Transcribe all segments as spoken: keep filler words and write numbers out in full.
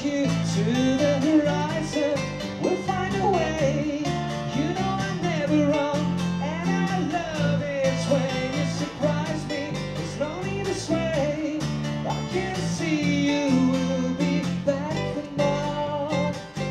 you to the horizon. We'll find a way. You know I'm never wrong, and I love it when you surprise me. There's no need to sway. I can see you will be back for more.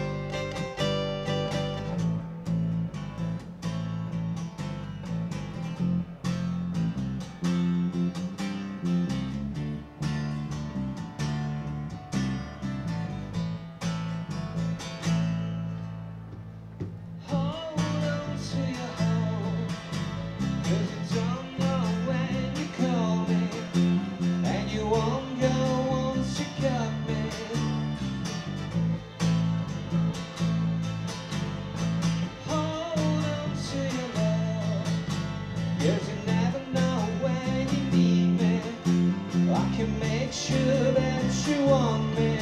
Cause you never know when you need me. I can make sure that you want me.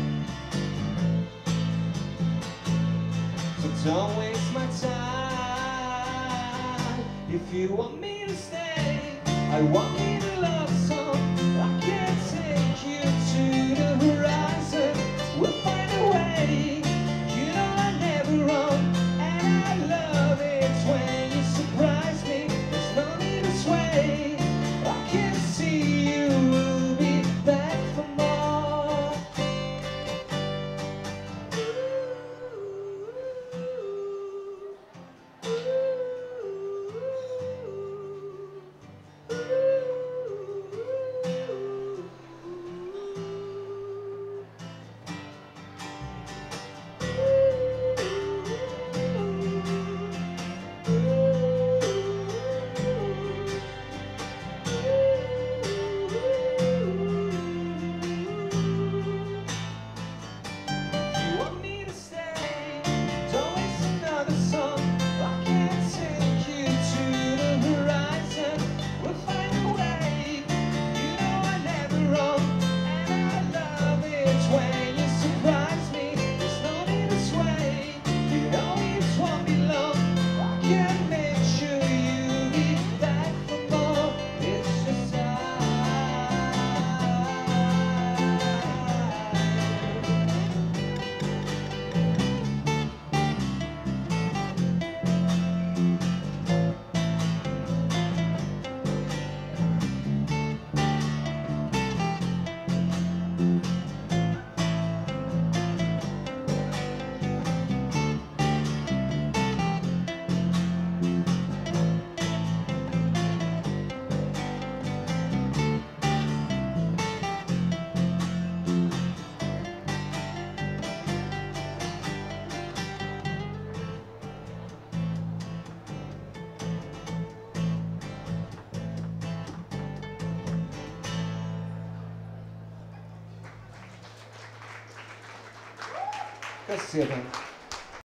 So don't waste my time. If you want me to stay, I want me to love some. I can take you to the horizon. We'll find a way. You know I'm never wrong, and I love it when you surprise me. No need to sway. I can see you will be back for more. When you surprise me, there's no need to sway. You always want me long. I can make sure you'll be back for more. It's just Grazie a te.